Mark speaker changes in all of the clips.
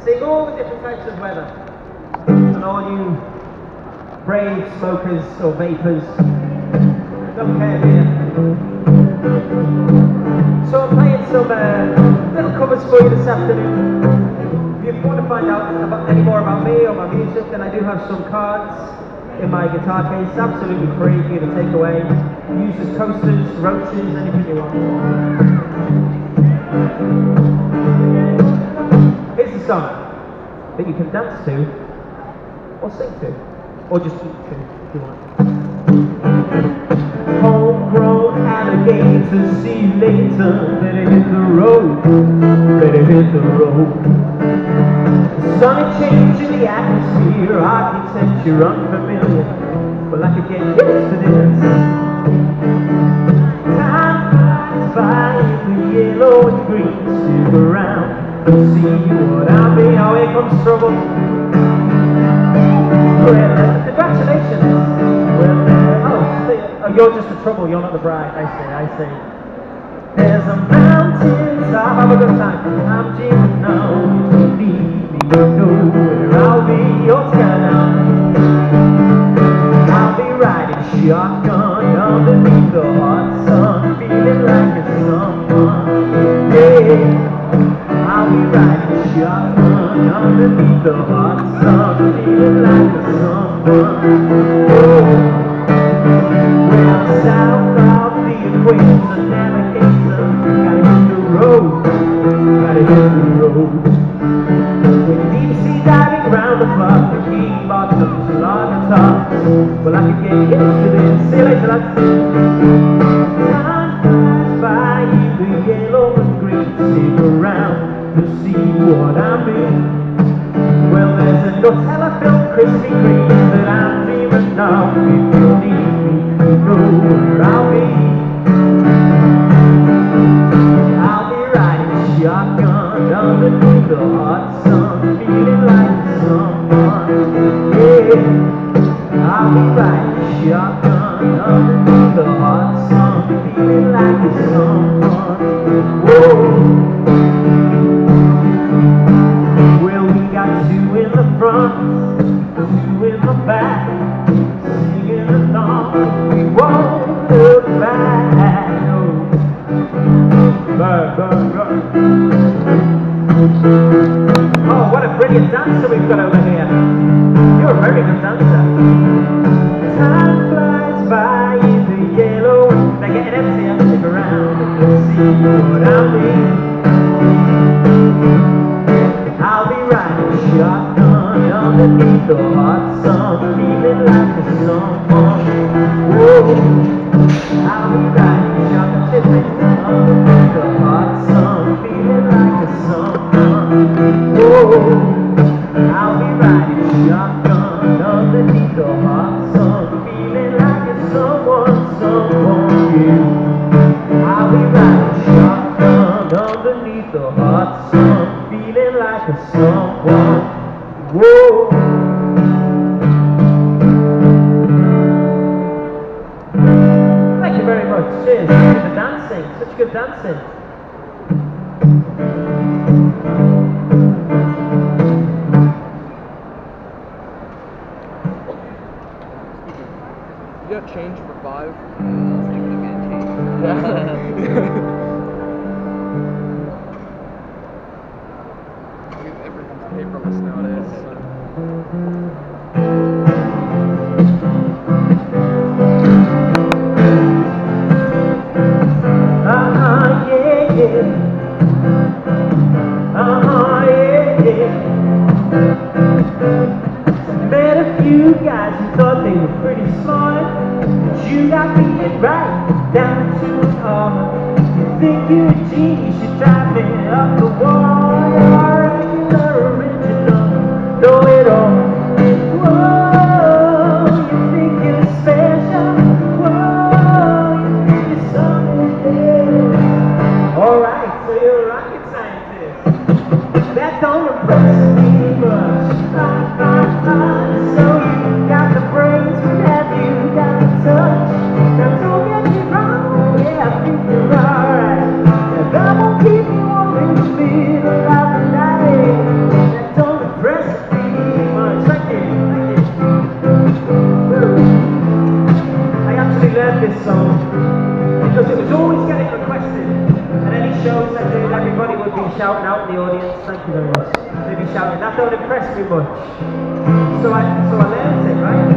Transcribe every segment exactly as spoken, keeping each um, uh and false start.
Speaker 1: sing all the different types of weather. And all you brave smokers or vapors, don't care here. So I'm playing some uh, little covers for you this afternoon. If you want to find out about, any more about me or my music, then I do have some cards in my guitar case, absolutely free for you to take away. Use as coasters, roaches, anything you want. Here's the song that you can dance to, or sing to, or just eat to if you want. Homegrown alligators, see you later. Better hit the road, better hit the road. Sonic change in the atmosphere, architecture unfamiliar, but I could get used to this. Time flies by in the yellow and green. Stick around and see what I mean. Oh, here comes trouble. Well, uh, congratulations. Well, uh, oh, they, oh, you're just the trouble, you're not the bride. I see, I see. There's a mountain top, have a good time. I'm dreaming now, you don't need me, you know where I'll be. Your turn now. I'll be riding shotgun underneath the hot sun, feeling like a someone. Yeah, I'll be riding shotgun underneath the hot sun, feeling like a someone. Oh. Well, south of the equator, navigator, gotta hit the road, gotta hit the road. With deep sea diving round the clock, the key bottoms, lager tops. Well, I could get used to this. See you later, lads. Time flies by in the yellow and green. Stick around to see what I mean. Well, there's a Nutella filled Krispy Kreme that I'm dreaming now. If you need me, you know where I'll be. I'll be riding shotgun underneath the hot sun, feeling like someone. Yeah, I'll be riding shotgun underneath the hot sun, feeling like someone. Whoa. Well, we got two in the front, two in the back, singing along. We won't look back. No. Burn, burn, burn. Oh, what a brilliant dancer we've got over here. You're a very good dancer. Time flies by in the yellow. They're getting empty, I'm stick around and see what I mean. I'll be riding shotgun underneath the hot sun, feeling like a someone. Whoa, I'll be riding shotgun underneath the hot sun, feeling like a someone. Whoa, I'll be riding shotgun underneath the hot sun, feeling like a someone, someone. Yeah, I'll be riding shotgun underneath the hot sun, feeling like a someone. Whoa. Thank you very much. Cheers. Thank you for dancing. Such good dancing.
Speaker 2: You got change for five? Everything's paperless nowadays. So.
Speaker 1: Uh-huh, yeah, yeah. Uh-huh, yeah, yeah. Met a few guys who thought they were pretty smart, but you got beat right down to an R. You think you're a genius, you drive me up the wall. You're regular, original, know it all. Whoa, you think you're special. Whoa, you think you're something. Alright, so you're a rocket scientist. That don't impress me much. Fine, fine, fine. So you got the brains, but have you got the touch? Now don't get me wrong, yeah, I think you're alright. And that won't keep you warm in the middle of the night. That don't shouting out in the audience. Thank you very much. Maybe shouting. That don't impress me much. So I, so I learned it, right?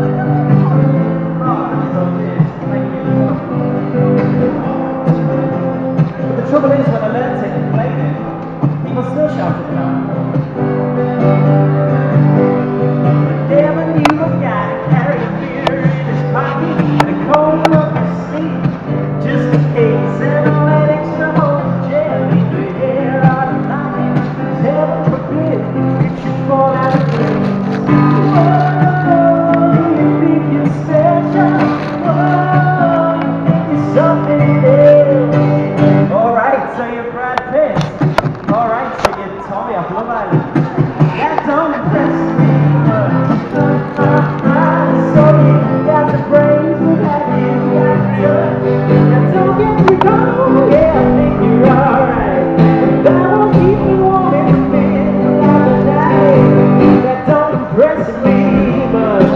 Speaker 1: Oh, that's so cheers. Thank you. But the trouble is, when I learned it and played it, people still shouted it out. Never knew a guy to carry a beer in his pocket and a comb up his sleeve, just in case. And all that extra hope jelly, the hair out of line. Heaven forbid it should fall out of place. Whoa, you think you're special? Whoa, you think you're something else? Alright, so you're Brad Pitt. Alright, so you're Tommy off Love Island. That don't impress me much. So you got the brains, but have you got the touch? Now don't get me wrong, yeah, I think you're alright. That won't keep me wanting to feel like a night. That don't impress me much.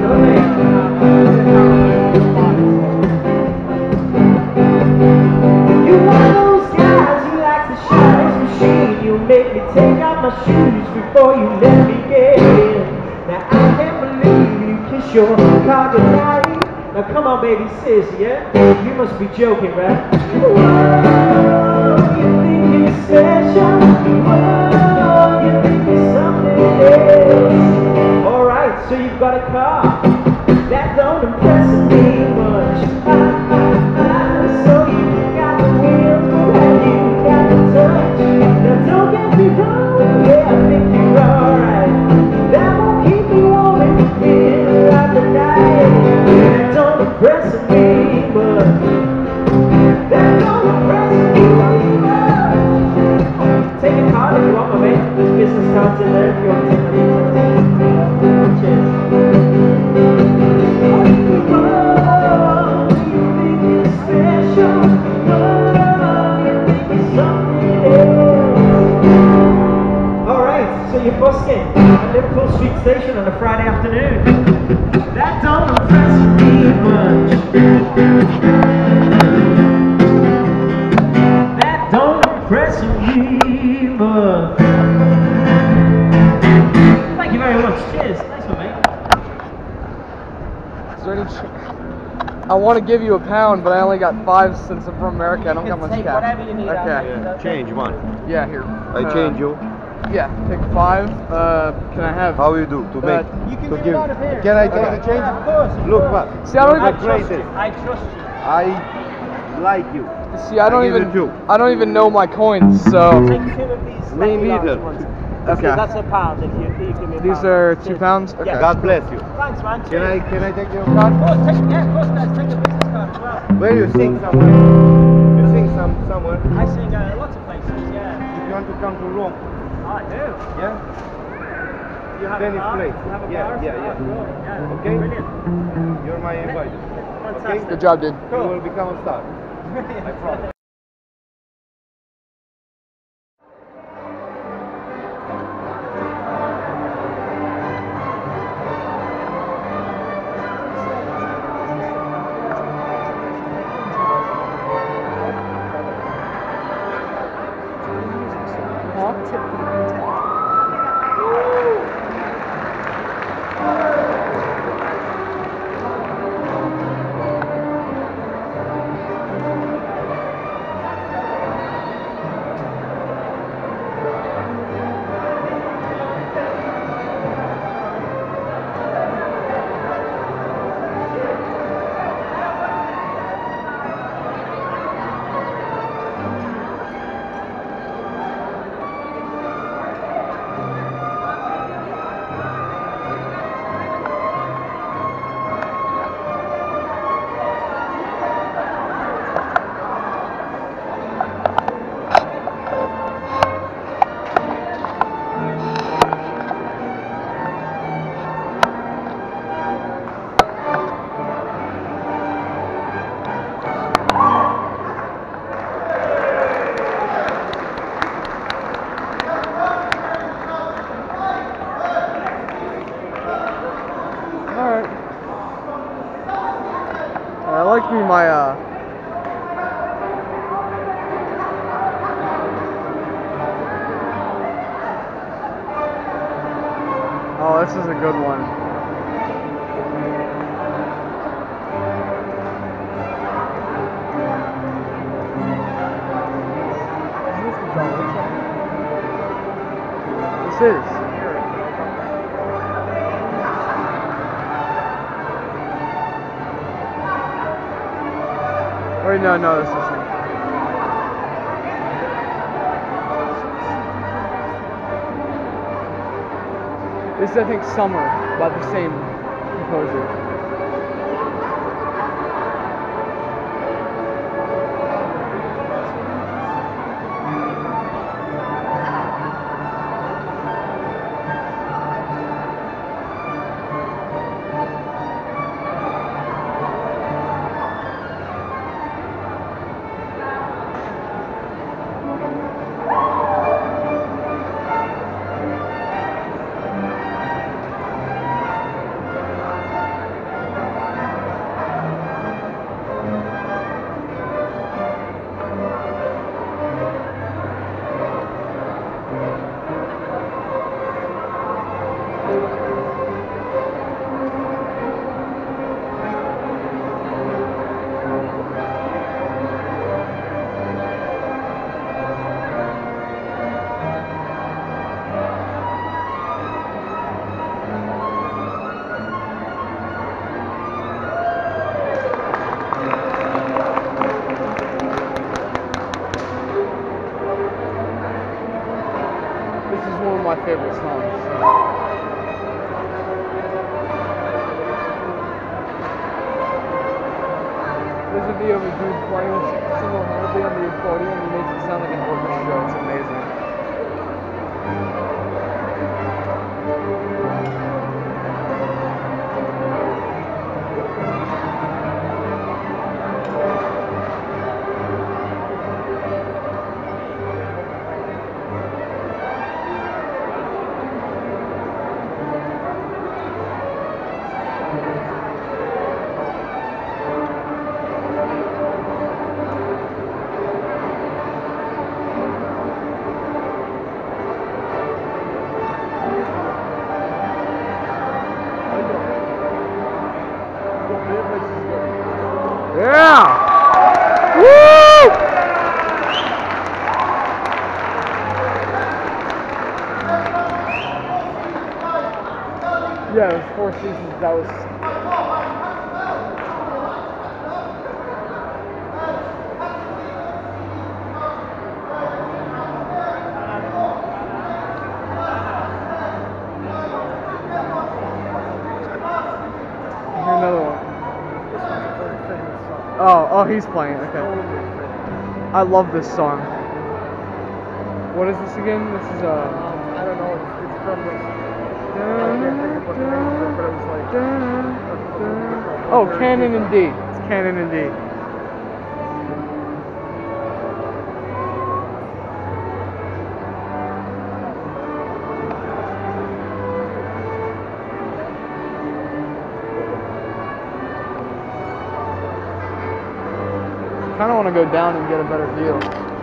Speaker 1: You one of those guys who likes to shine his machine. You make me take out my shoes before you let me get in. Now I can't believe you kiss your car goodnight. Now come on baby sis, yeah? You must be joking, right? Whoa, you think you're special? Whoa, you think you're something else? Alright, so you've got a car. That don't impress me much. Ah, ah, ah. So you got the wheels, but have you got the touch? Now don't get me wrong, yeah, I think you're alright. That won't keep me wanting to feel like the night. That don't impress me much. That don't impress me much. Take a card if you want, my mate. There's business cards in there if you want to take my details. Cheers. Whoa, you think you're special? Whoa, you think you're something else? Alright, so you're busking at Liverpool Street Station on a Friday afternoon. That don't impress me much. That don't impress me much. Thank you very much. Cheers. Nice one, mate.
Speaker 2: Is there any ch I want to give you a pound, but I only got five since I'm from America. I don't
Speaker 1: You
Speaker 2: got
Speaker 1: can
Speaker 2: much
Speaker 1: take
Speaker 2: cash.
Speaker 1: whatever you need out
Speaker 2: Okay.
Speaker 1: there.
Speaker 3: Yeah, change one.
Speaker 2: Yeah, here.
Speaker 3: I
Speaker 2: Uh,
Speaker 3: change you.
Speaker 2: Yeah, take five. Uh, can I have?
Speaker 3: How you do to
Speaker 2: Uh,
Speaker 3: make
Speaker 1: You can
Speaker 3: to
Speaker 1: do
Speaker 3: give?
Speaker 1: it out of here.
Speaker 3: Can I take
Speaker 2: Okay.
Speaker 3: the change?
Speaker 1: Of course. Of
Speaker 3: Look
Speaker 1: course.
Speaker 3: what.
Speaker 2: See, I don't
Speaker 1: I
Speaker 2: even.
Speaker 1: trust you.
Speaker 3: Greatest.
Speaker 1: I trust you.
Speaker 3: I like you.
Speaker 2: See, I don't
Speaker 3: I give
Speaker 2: even.
Speaker 3: it two.
Speaker 2: I don't even know my coins, so.
Speaker 1: Take two of these.
Speaker 3: Me
Speaker 1: slightly large
Speaker 3: neither.
Speaker 1: ones.
Speaker 2: Okay.
Speaker 1: That's a pound if you, if you give me a
Speaker 2: These
Speaker 1: pound.
Speaker 2: are two
Speaker 1: Cheers.
Speaker 2: pounds. Okay.
Speaker 1: Yeah.
Speaker 3: God bless you.
Speaker 1: Thanks, man.
Speaker 3: Can I
Speaker 1: Cheers.
Speaker 3: can I take your
Speaker 1: Of
Speaker 3: card?
Speaker 1: course, take, yeah, of course, guys. Take a business card as well.
Speaker 3: Where you sing somewhere? You sing some somewhere.
Speaker 1: I sing uh, lots of places, yeah.
Speaker 3: If you want to come to Rome,
Speaker 1: I do.
Speaker 3: yeah.
Speaker 1: You have
Speaker 3: Then
Speaker 1: a
Speaker 3: it's
Speaker 1: car?
Speaker 3: place.
Speaker 1: You have a
Speaker 3: Yeah,
Speaker 1: car?
Speaker 3: yeah, yeah.
Speaker 1: Oh, cool. Yeah.
Speaker 3: Okay.
Speaker 1: Brilliant.
Speaker 3: You're my invite.
Speaker 1: Fantastic.
Speaker 2: Good job, dude.
Speaker 3: You will become a star. I promise.
Speaker 2: Oh, this is a good one. This is. Wait, no, no, this isn't. This is, I think, Summer, by the same composer. This is one of my favorite songs. There's a video of a dude playing single-handedly on the accordion and he makes it sound like an orchestra. It's amazing. Yeah! Woo! Yeah, it was four seasons. That was. Here's another one. Oh, oh, he's playing. Okay. I love this song. What is this again? This is uh. Um, I don't know. It's, it's from this. I can't think of what the name is, but it was like. Oh, Canon in D. It's Canon in D. I kind of want to go down and get a better view.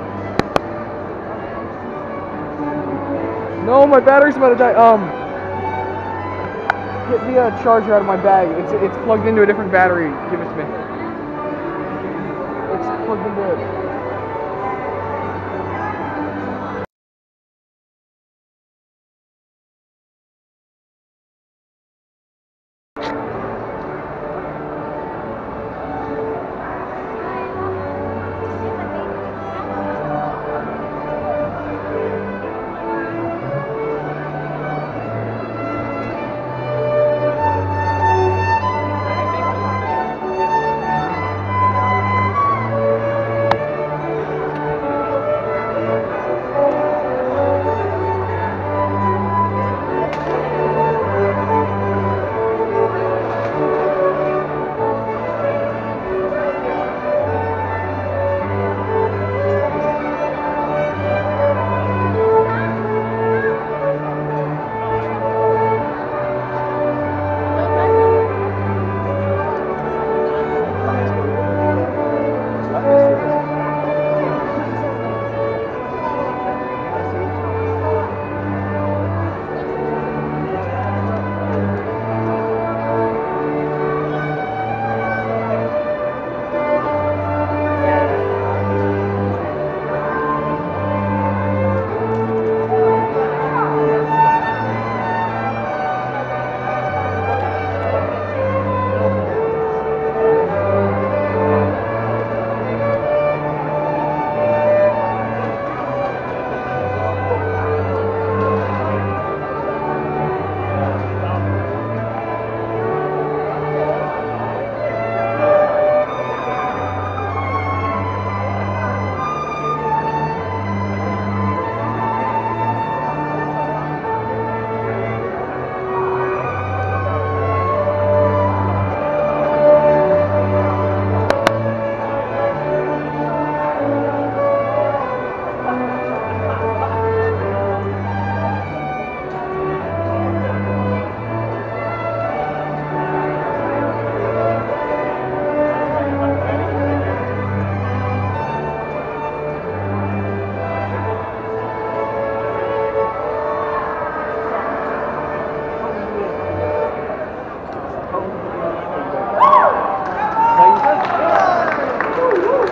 Speaker 2: No, my battery's about to die. Um, get the uh, charger out of my bag. It's it's plugged into a different battery. Give it to me. It's plugged into it.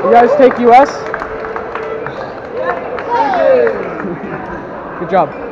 Speaker 2: You guys take U S? Good job.